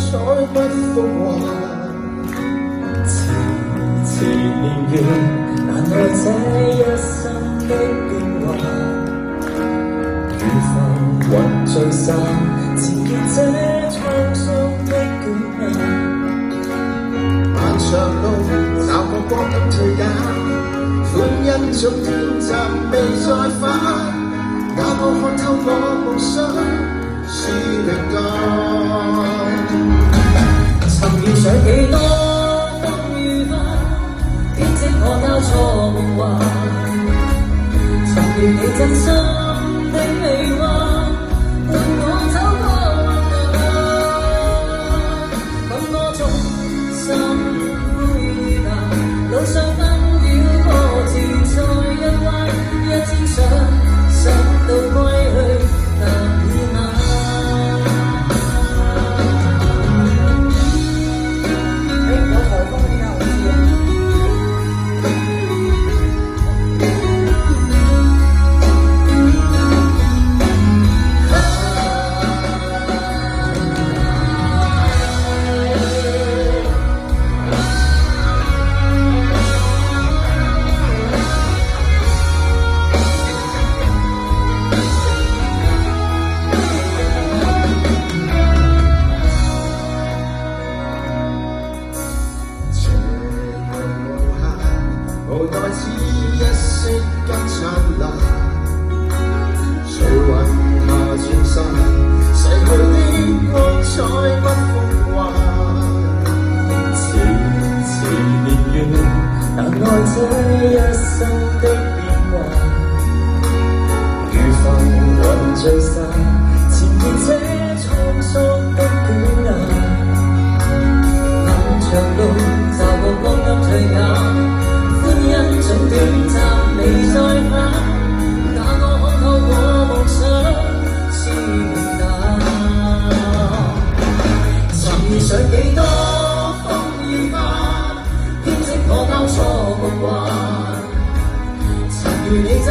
彩不復還。遲遲年月，難耐這一生的變幻。如浮雲聚散，纏結這滄桑的捲壓。漫長路，哪個光陰退減？歡欣總短暫，未再返。哪個看透我夢想是力量？曾遇上幾多風雨翻，編織我交錯夢幻。曾遇你真心的臂彎，伴我走過困難。咁多種心灰淡，路上紛擾波折再一彎，一天想到歸去難以晚。有台風點解我知啊？無奈只一息間燦爛，隨雲下轉身，逝去的光彩不復還。遲遲年月，難耐這一生的變幻。如浮雲聚散，纏結這滄桑的捲壓。漫長路，驟過光陰退減。因總短暫未再返，哪個看透我夢想是明淡？曾遇上幾多風雨翻，編織我交錯夢幻。曾遇你真